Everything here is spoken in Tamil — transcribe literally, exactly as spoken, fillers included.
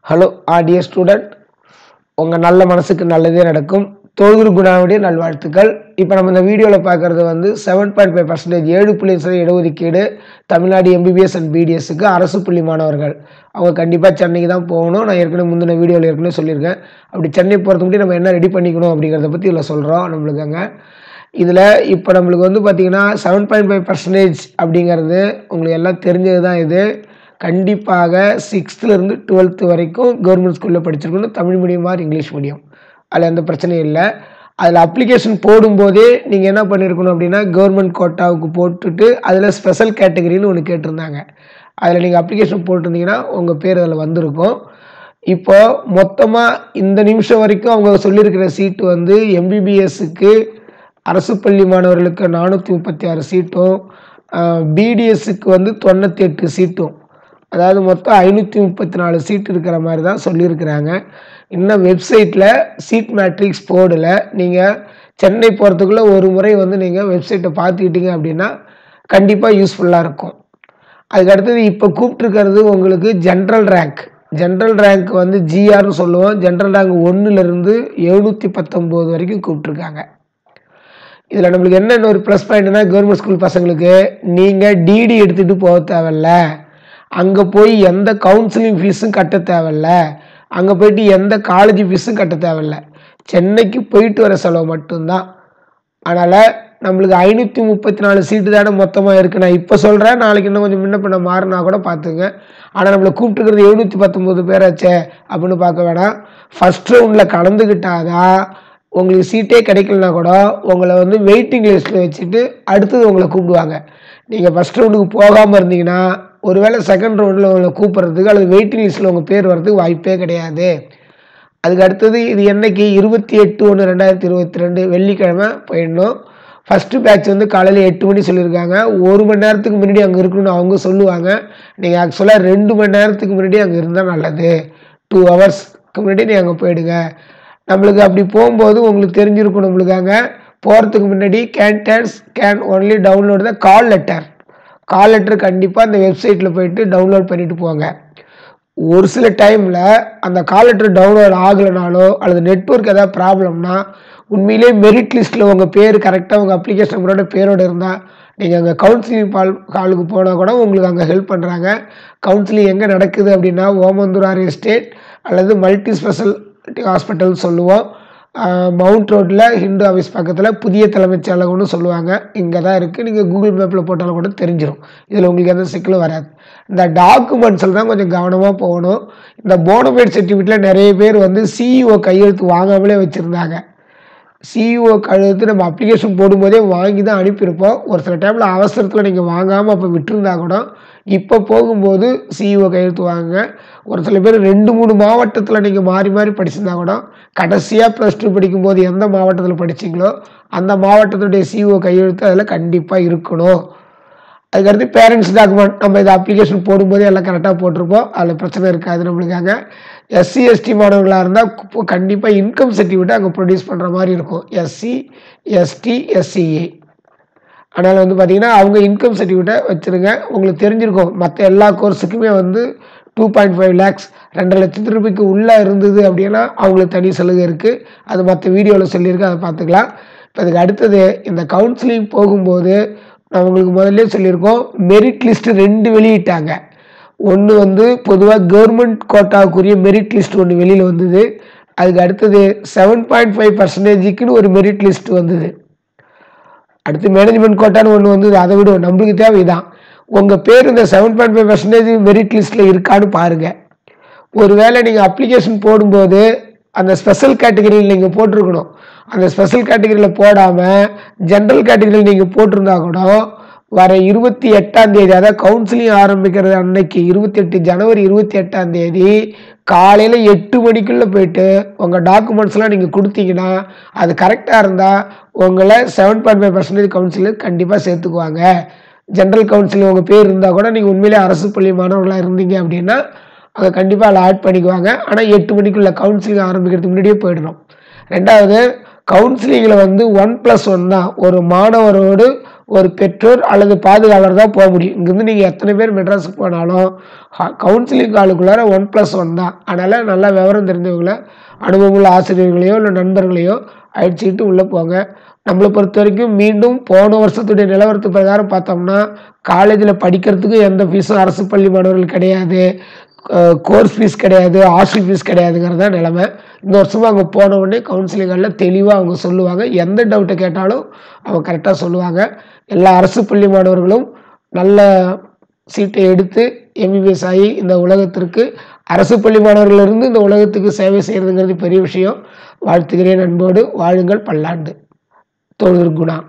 ஹலோ ஆடியோ ஸ்டூடெண்ட், உங்கள் நல்ல மனசுக்கு நல்லதே நடக்கும். தொழுது குணாவுடைய நல்வாழ்த்துக்கள். இப்போ நம்ம இந்த வீடியோவில் பார்க்குறது வந்து செவன் பாயிண்ட் ஃபைவ் பர்சன்டேஜ் ஏழு புள்ளி சதவீத இடஒதுக்கீடு தமிழ்நாடு எம்பிபிஎஸ் அண்ட் பிடிஎஸ்க்கு அரசு பள்ளி மாணவர்கள். அவங்க கண்டிப்பாக சென்னைக்கு தான் போகணும். நான் ஏற்கனவே முந்தின வீடியோவில் ஏற்கனவே சொல்லியிருக்கேன். அப்படி சென்னை போகிறதுக்கு முன்னாடி நம்ம என்ன ரெடி பண்ணிக்கணும் அப்படிங்கிறத பற்றி இதில் சொல்கிறோம். நம்மளுக்குங்க இதில் இப்போ நம்மளுக்கு வந்து பார்த்திங்கன்னா செவன் பாயிண்ட் ஃபைவ் பர்சன்டேஜ் அப்படிங்கிறது உங்களுக்கு எல்லாம் தெரிஞ்சது தான். இது கண்டிப்பாக சிக்ஸ்த்துலேருந்து டுவெல்த்து வரைக்கும் கவர்மெண்ட் ஸ்கூலில் படிச்சிருக்கணும். Tamil medium or English medium, அதில் எந்த பிரச்சனையும் இல்லை. அதில் அப்ளிகேஷன் போடும்போதே நீங்கள் என்ன பண்ணியிருக்கணும் அப்படின்னா கவர்மெண்ட் கோட்டாவுக்கு போட்டுட்டு அதில் ஸ்பெஷல் கேட்டகரின்னு ஒன்று கேட்டிருந்தாங்க. அதில் நீங்கள் அப்ளிகேஷன் போட்டிருந்தீங்கன்னா உங்கள் பேர் அதில் வந்திருக்கும். இப்போது மொத்தமாக இந்த நிமிஷம் வரைக்கும் அவங்க சொல்லியிருக்கிற சீட்டு வந்து எம்பிபிஎஸ்க்கு அரசு பள்ளி மாணவர்களுக்கு நானூற்றி முப்பத்தி ஆறு சீட்டும், பிடிஎஸ்க்கு வந்து தொண்ணூற்றி எட்டு சீட்டும், அதாவது மொத்தம் ஐநூற்றி முப்பத்தி நாலு சீட் இருக்கிற மாதிரி தான் சொல்லியிருக்கிறாங்க. இன்னும் வெப்சைட்டில் சீட் மேட்ரிக்ஸ் போர்டில் நீங்கள் சென்னை போகிறதுக்குள்ளே ஒரு முறை வந்து நீங்கள் வெப்சைட்டை பார்த்துக்கிட்டீங்க அப்படின்னா கண்டிப்பாக யூஸ்ஃபுல்லாக இருக்கும். அதுக்கடுத்தது இப்போ கூப்பிட்ருக்கிறது உங்களுக்கு ஜென்ரல் ரேங்க். ஜென்ரல் ரேங்க் வந்து ஜிஆர்னு சொல்லுவோம். ஜென்ரல் ரேங்க் ஒன்றுலேருந்து எழுநூற்றி பத்தொம்போது வரைக்கும் கூப்பிட்ருக்காங்க. இதில் நம்மளுக்கு என்னென்ன ஒரு ப்ளஸ் பாயிண்ட்னா, கவர்மெண்ட் ஸ்கூல் பசங்களுக்கு நீங்கள் டிடி எடுத்துகிட்டு போக தேவையில்ல, அங்கே போய் எந்த கவுன்சிலிங் ஃபீஸும் கட்ட தேவையில்ல, அங்கே போயிட்டு எந்த காலேஜ் ஃபீஸும் கட்ட தேவையில்ல, சென்னைக்கு போயிட்டு வர செலவு மட்டும்தான். அதனால் நம்மளுக்கு ஐநூற்றி முப்பத்தி நாலு சீட்டு தானே மொத்தமாக இருக்குது. நான் இப்போ சொல்கிறேன், நாளைக்கு இன்னும் கொஞ்சம் முன்ன பண்ண மாறினா கூட பார்த்துங்க. ஆனால் நம்மளை கூப்பிட்டுக்கிறது எழுநூற்றி பத்தொம்போது பேராச்சே அப்படின்னு பார்க்க வேணாம். ஃபஸ்ட் ரவுண்டில் கலந்துக்கிட்டாதான் உங்களுக்கு சீட்டே கிடைக்கலனா கூட உங்களை வந்து வெயிட்டிங் லிஸ்ட்டில் வச்சுட்டு அடுத்தது உங்களை கூப்பிடுவாங்க. நீங்கள் ஃபஸ்ட் ரவுண்டுக்கு போகாமல் இருந்தீங்கன்னா ஒருவேளை செகண்ட் ரவுண்டில் உங்களை கூப்பிட்றதுக்கு அல்லது வெயிட்டிங் லிஸ்ட்டில் உங்கள் பேர் வர்றதுக்கு வாய்ப்பே கிடையாது. அதுக்கு அடுத்தது இது என்னைக்கு இருபத்தி எட்டு ஒன்று ரெண்டாயிரத்தி இருபத்தி ரெண்டு வெள்ளிக்கிழமை போயிடணும். ஃபஸ்ட்டு பேட்ச் வந்து காலையில் எட்டு மணி சொல்லியிருக்காங்க. ஒரு மணி நேரத்துக்கு முன்னாடி அங்கே இருக்கணும்னு அவங்க சொல்லுவாங்க. நீங்கள் ஆக்சுவலாக ரெண்டு மணி நேரத்துக்கு முன்னாடி அங்கே இருந்தால் நல்லது. டூ ஹவர்ஸ்க்கு முன்னாடி நீங்கள் அங்கே போயிடுங்க. நம்மளுக்கு அப்படி போகும்போது உங்களுக்கு தெரிஞ்சிருக்கும், நம்மளுக்கு அங்கே போகிறதுக்கு முன்னாடி candidates can only download the call letter. Call letter கண்டிப்பாக அந்த வெப்சைட்டில் போயிட்டு டவுன்லோட் பண்ணிவிட்டு போங்க. ஒரு சில டைமில் அந்த கால் லெட்டர் டவுன்லோட் ஆகலைனாலோ அல்லது நெட்வொர்க் ஏதாவது ப்ராப்ளம்னா உண்மையிலே மெரிட் லிஸ்ட்டில் உங்கள் பேர் கரெக்டாக உங்கள் அப்ளிகேஷன் நம்பரோட பேரோடு இருந்தால் நீங்கள் அங்கே கவுன்சிலிங் பால் காலுக்கு போனால் கூட உங்களுக்கு அங்கே ஹெல்ப் பண்ணுறாங்க. கவுன்சிலிங் எங்கே நடக்குது அப்படின்னா ஓமந்தூரார் எஸ்டேட் அல்லது மல்டி ஸ்பெஷல் ஹாஸ்பிட்டல் சொல்லுவோம். மவுண்ட் ரோட்டில் ஹிந்து ஆஃபீஸ் பக்கத்தில் புதிய தலைமைச் செயலகம்னு சொல்லுவாங்க. இங்கே தான் இருக்குது. நீங்கள் கூகுள் மேப்பில் போட்டாலும் கூட தெரிஞ்சிடும். இதில் உங்களுக்கு எந்த சிக்கலும் வராது. இந்த டாக்குமெண்ட்ஸில் தான் கொஞ்சம் கவனமாக போகணும். இந்த போனஃபைட் சர்டிஃபிகேட்டில் நிறைய பேர் வந்து சிஇஓ கையெழுத்து வாங்காமலே வச்சுருந்தாங்க. சிஇஓ கையெழுத்து நம்ம அப்ளிகேஷன் போடும்போதே வாங்கி தான் அனுப்பியிருப்போம். ஒரு சில டைமில் அவசரத்தில் நீங்கள் வாங்காமல் அப்போ விட்டுருந்தா கூட இப்போ போகும்போது சிஇஓ கையெழுத்து வாங்க. ஒரு சில பேர் ரெண்டு மூணு மாவட்டத்தில் நீங்கள் மாறி மாறி படிச்சிருந்தா கூட கடைசியாக ப்ளஸ் டூ படிக்கும்போது எந்த மாவட்டத்தில் படிச்சிங்களோ அந்த மாவட்டத்துடைய சிஇஓ கையெழுத்து அதில் கண்டிப்பாக இருக்கணும். அதுக்கடுத்து பேரண்ட்ஸ் டாக்குமெண்ட் நம்ம இதை அப்ளிகேஷன் போடும்போது எல்லாம் கரெக்டாக போட்டிருப்போம். அதில் பிரச்சனை இருக்காது நம்மளுக்காக. எஸ்சி எஸ்டி மாணவர்களாக இருந்தால் கண்டிப்பாக இன்கம் சர்டிஃபிகேட்டை அங்கே ப்ரொடியூஸ் பண்ணுற மாதிரி இருக்கும். SC ST SCA. அதனால் வந்து பார்த்திங்கன்னா அவங்க இன்கம் சர்டிஃபிகேட்டை வச்சுருங்க. உங்களுக்கு தெரிஞ்சிருக்கும் மற்ற எல்லா கோர்ஸுக்குமே வந்து டூ பாயிண்ட் ஃபைவ் லேக்ஸ் ரெண்டரை லட்சத்து ரூபாய்க்கு உள்ளே இருந்தது அப்படின்னா அவங்களுக்கு தனி சலுகை இருக்குது. அது மற்ற வீடியோவில் சொல்லியிருக்கேன், அதை பார்த்துக்கலாம். இப்போ அதுக்கு அடுத்தது இந்த கவுன்சிலிங் போகும்போது நான் உங்களுக்கு முதல்ல சொல்லியிருக்கோம், மெரிட் லிஸ்ட்டு ரெண்டு வெளியிட்டாங்க. ஒன்று வந்து பொதுவாக கவர்மெண்ட் கோட்டாவுக்குரிய மெரிட் லிஸ்ட் ஒன்று வெளியில் வந்தது. அதுக்கு அடுத்தது செவன் பாயிண்ட் ஃபைவ் பர்சன்டேஜுக்குன்னு ஒரு மெரிட் லிஸ்ட் வந்தது. அடுத்து மேனேஜ்மெண்ட் கோட்டான்னு ஒன்று வந்தது. அதை விட நம்மளுக்கு தேவை தான் உங்கள் பேர் இந்த seven point five percentage merit லிஸ்ட்டில் இருக்கான்னு பாருங்கள். ஒருவேளை நீங்கள் அப்ளிகேஷன் போடும்போது அந்த ஸ்பெஷல் கேட்டகரியில் நீங்கள் போட்டிருக்கணும். அந்த ஸ்பெஷல் கேட்டகரியில் போடாமல் ஜென்ரல் கேட்டகரியில் நீங்கள் போட்டிருந்தா கூட வர இருபத்தி எட்டாம் தேதி அதாவது கவுன்சிலிங் ஆரம்பிக்கிறது அன்னைக்கு இருபத்தி எட்டு ஜனவரி இருபத்தி எட்டாம் தேதி காலையில் எட்டு மணிக்குள்ளே போயிட்டு உங்கள் டாக்குமெண்ட்ஸ்லாம் நீங்கள் கொடுத்தீங்கன்னா அது கரெக்டாக இருந்தால் உங்களை செவன் பாயிண்ட் ஃபைவ் பர்சன்டேஜ் கவுன்சிலில் கண்டிப்பாக சேர்த்துக்குவாங்க. ஜென்ரல் கவுன்சிலிங் உங்கள் பேர் இருந்தால் கூட நீங்கள் உண்மையிலே அரசு பள்ளி மாணவர்களாக இருந்தீங்க அப்படின்னா அதை கண்டிப்பாக அதில் ஆட் பண்ணிக்குவாங்க. ஆனால் எட்டு மணிக்குள்ளே கவுன்சிலிங் ஆரம்பிக்கிறதுக்கு முன்னாடியே போயிடணும். ரெண்டாவது கவுன்சிலிங்கில் வந்து ஒன் ப்ளஸ் ஒன் தான். ஒரு மாணவரோடு ஒரு பெற்றோர் அல்லது பாதுகாவலர் தான் போக முடியும். இங்கேருந்து நீங்கள் எத்தனை பேர் மெட்ராஸுக்கு போனாலும் கவுன்சிலிங் காலுக்குள்ளார ஒன் ப்ளஸ் ஒன் தான். அதனால் நல்லா விவரம் தெரிஞ்சவங்கள அனுபவமுள்ள ஆசிரியர்களையோ இல்லை நண்பர்களையோ அழைச்சிக்கிட்டு உள்ளே போங்க. நம்மளை பொறுத்த வரைக்கும் மீண்டும் போன வருஷத்துடைய நிலவரத்து பிரகாரம் பார்த்தோம்னா காலேஜில் படிக்கிறதுக்கு எந்த ஃபீஸும் அரசு பள்ளி மாணவர்கள் கிடையாது, கோர்ஸ் ஃபீஸ் கிடையாது, ஹாஸ்டல் ஃபீஸ் கிடையாதுங்கிறது தான் நிலைமை. இந்த வருஷமும் அவங்க போன உடனே கவுன்சிலிங்கில் தெளிவாக அவங்க சொல்லுவாங்க. எந்த டவுட்டை கேட்டாலும் அவங்க கரெக்டாக சொல்லுவாங்க. எல்லா அரசு பள்ளி மாணவர்களும் நல்ல சீட்டை எடுத்து எம்பிபிஎஸ் ஆகி இந்த உலகத்திற்கு அரசு பள்ளி மாணவர்களிலிருந்து இந்த உலகத்துக்கு சேவை செய்கிறதுங்கிறது பெரிய விஷயம். வாழ்த்துகிறேன். அன்போடு வாழுங்கள் பல்லாண்டு. தோழர் குணா.